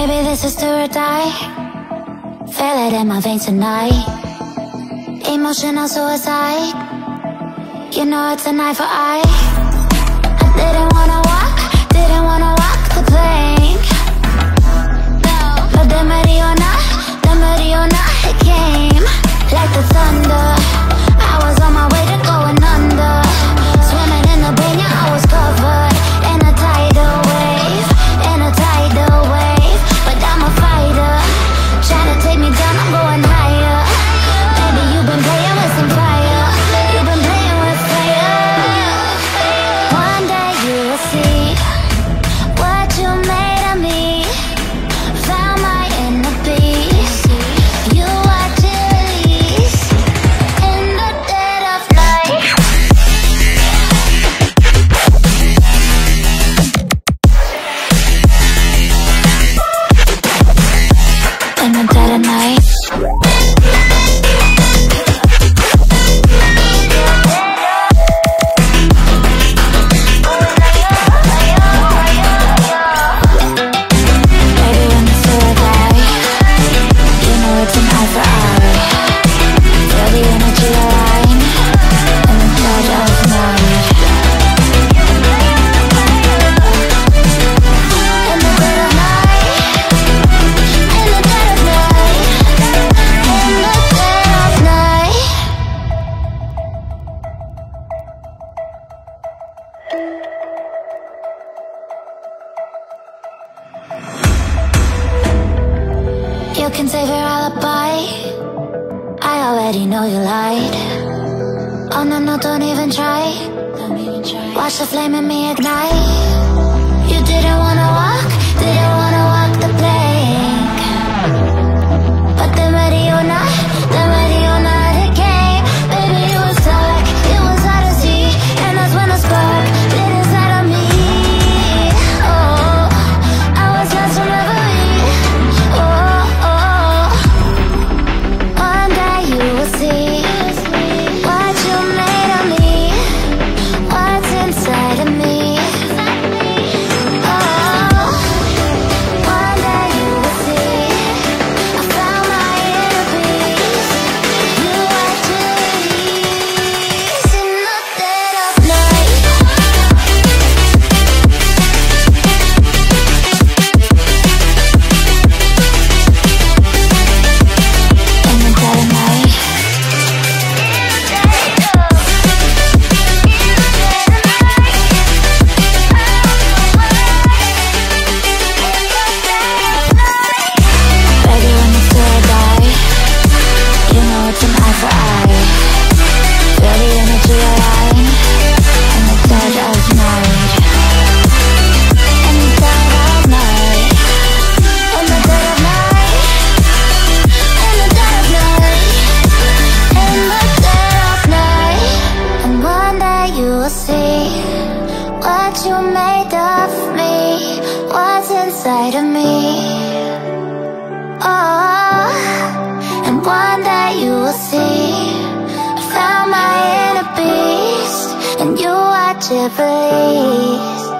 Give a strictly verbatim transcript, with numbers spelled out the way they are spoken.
Baby, this is do or die. Feel it in my veins tonight. Emotional suicide. You know it's an eye for eye. I didn't wanna walk, didn't wanna walk the plank. But the Mariona, the Mariona, it came like the thunder. I was on my way to going under. Swimming in the banya, I was covered in a tidal wave, in a tidal wave. But I'm a fighter, trying to take me down, I'm going higher. Baby, you've been playing with some fire. You've been playing with fire. One day you will see what you made of me. Found my inner peace. You watch it release in the dead of night. In the dead of night. You can save your alibi. I already know you lied. Oh no, no, don't even try. Watch the flame in me ignite. You didn't wanna walk, didn't wanna walk the plank. But the Mariona, the Mariona, it came. Baby, it was dark, it was hard to see. And that's when the spark lit inside of me. Oh, I was lost from reverie. Oh, oh, one day you will see what you made of me, what's inside of me. Oh, one day you will see I found my inner peace. You watch it release in the dead of night. In the dead of night. Baby, when it's do or die, you know it's an eye for eye. Feel the energy align in the dead of night. In the dead of night. In the dead of night. In the dead of night. In the dead of night. And one day you will see what you made of me, what's inside of me. Oh, and one day you will see I found my inner beast, and you watch it release